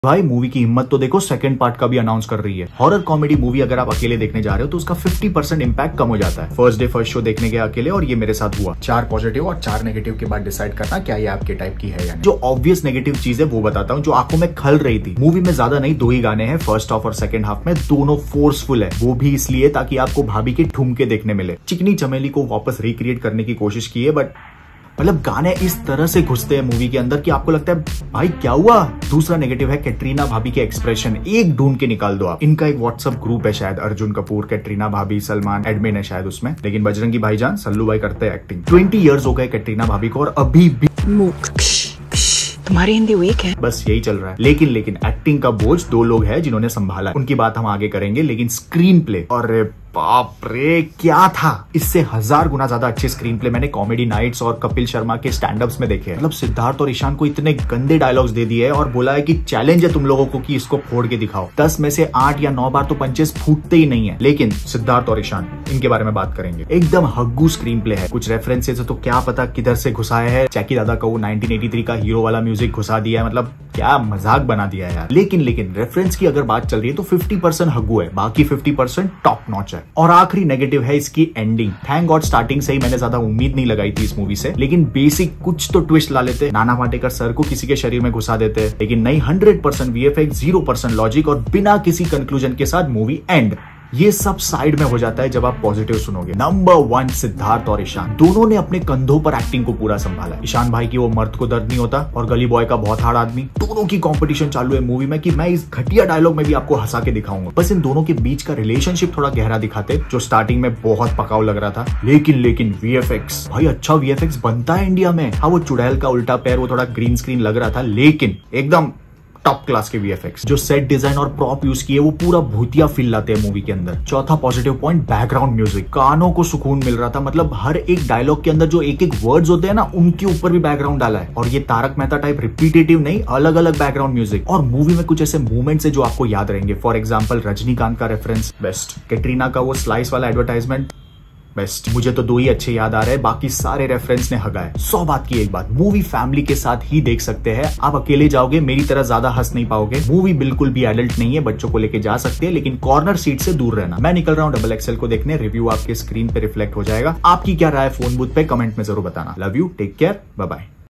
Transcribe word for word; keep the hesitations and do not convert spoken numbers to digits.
भाई मूवी की हिम्मत तो देखो, सेकंड पार्ट का भी अनाउंस कर रही है। हॉरर कॉमेडी मूवी अगर आप अकेले देखने जा रहे हो तो उसका फिफ्टी परसेंट इम्पैक्ट कम हो जाता है। फर्स्ट डे फर्स्ट शो देखने गए अकेले और ये मेरे साथ हुआ। चार पॉजिटिव और चार नेगेटिव के बाद डिसाइड करना क्या ये आपके टाइप की है या नहीं। जो ऑब्वियस नेगेटिव चीज है वो बताता हूँ, जो आंखों में खल रही थी। मूवी में ज्यादा नहीं, दो ही गाने हैं फर्स्ट हाफ और सेकंड हाफ में, दोनों फोर्सफुल है। वो भी इसलिए ताकि आपको भाभी के ठुमके देखने मिले। चिकनी चमेली को वापस रिक्रिएट करने की कोशिश की है, बट मतलब गाने इस तरह से घुसते हैं मूवी के अंदर कि आपको लगता है भाई क्या हुआ। दूसरा नेगेटिव है कैटरीना भाभी के एक्सप्रेशन, एक ढूंढ के निकाल दो आप। इनका एक व्हाट्सएप ग्रुप है शायद, अर्जुन कपूर, कैटरीना भाभी, सलमान एडमिन है शायद उसमें, लेकिन बजरंगी भाईजान सल्लू भाई करते हैं एक्टिंग। ट्वेंटी इयर्स हो गए कैटरीना भाभी को और अभी भी तुम्हारी हिंदी वीक है, बस यही चल रहा है। लेकिन लेकिन एक्टिंग का बोझ दो लोग हैं जिन्होंने संभाला, उनकी बात हम आगे करेंगे। लेकिन स्क्रीन प्ले, और बाप रे क्या था। इससे हजार गुना ज्यादा अच्छे स्क्रीन प्ले मैंने कॉमेडी नाइट्स और कपिल शर्मा के स्टैंड अप्स में देखे हैं। मतलब सिद्धार्थ और ईशान को इतने गंदे डायलॉग्स दे दिए और बोला है कि चैलेंज है तुम लोगों को कि इसको फोड़ के दिखाओ। दस में से आठ या नौ बार तो पंचेस फूटते ही नहीं है। लेकिन सिद्धार्थ और ईशान, इनके बारे में बात करेंगे। एकदम हग्गू स्क्रीन प्ले है। कुछ रेफरेंसेस है तो क्या पता किधर से घुसाया है। जैकी दादा का वो नाइनटीन एटी थ्री का हीरो वाला म्यूजिक घुसा दिया है, मतलब क्या मजाक बना दिया है यार। लेकिन लेकिन रेफरेंस की अगर बात चल रही है तो फिफ्टी परसेंट हग्गू है, बाकी फिफ्टी परसेंट टॉप नॉच है। और आखिरी नेगेटिव है इसकी एंडिंग। थैंक गॉड स्टार्टिंग से ही मैंने ज्यादा उम्मीद नहीं लगाई थी इस मूवी से, लेकिन बेसिक कुछ तो ट्विस्ट ला लेते। नाना पाटेकर सर को किसी के शरीर में घुसा देते, लेकिन नहीं, hundred percent VFX, zero percent logic और बिना किसी कंक्लूजन के साथ मूवी एंड। ये सब साइड में हो जाता है जब आप पॉजिटिव सुनोगे। नंबर वन, सिद्धार्थ और ईशान दोनों ने अपने कंधों पर एक्टिंग को पूरा संभाला। ईशान भाई की वो मर्द को दर्द नहीं होता और गली बॉय का बहुत हार्ड आदमी। दोनों की कंपटीशन चालू है मूवी में कि मैं इस घटिया डायलॉग में भी आपको हंसा के दिखाऊंगा। बस इन दोनों के बीच का रिलेशनशिप थोड़ा गहरा दिखाते, जो स्टार्टिंग में बहुत पकाऊ लग रहा था। लेकिन लेकिन वीएफएक्स, भाई अच्छा वीएफएक्स बनता है इंडिया में। हाँ वो चुड़ैल का उल्टा पैर वो थोड़ा ग्रीन स्क्रीन लग रहा था, लेकिन एकदम टॉप क्लास के वीएफएक्स। जो सेट डिजाइन और प्रॉप यूज किए वो पूरा भूतिया फील लाते हैं मूवी के अंदर। चौथा पॉजिटिव पॉइंट, बैकग्राउंड म्यूजिक। कानों को सुकून मिल रहा था। मतलब हर एक डायलॉग के अंदर जो एक एक वर्ड्स होते हैं ना, उनके ऊपर भी बैकग्राउंड डाला है। और ये तारक मेहता टाइप रिपीटेटिव नहीं, अलग अलग बैकग्राउंड म्यूजिक। और मूवी में कुछ ऐसे मूवमेंट्स है जो आपको याद रहेंगे। फॉर एग्जाम्पल रजनीकांत का रेफरेंस बेस्ट, कैटरीना का वो स्लाइस वाला एडवर्टाइजमेंट बेस्ट। मुझे तो दो ही अच्छे याद आ रहे हैं, बाकी सारे रेफरेंस ने हगाए। सौ बात की एक बात, मूवी फैमिली के साथ ही देख सकते हैं। आप अकेले जाओगे मेरी तरह ज्यादा हंस नहीं पाओगे। मूवी बिल्कुल भी एडल्ट नहीं है, बच्चों को लेके जा सकते हैं, लेकिन कॉर्नर सीट से दूर रहना। मैं निकल रहा हूँ डबल एक्सएल को देखने, रिव्यू आपके स्क्रीन पे रिफ्लेक्ट हो जाएगा। आपकी क्या राय फोन बूथ पे कमेंट में जरूर बताना। Love you, take care, bye bye.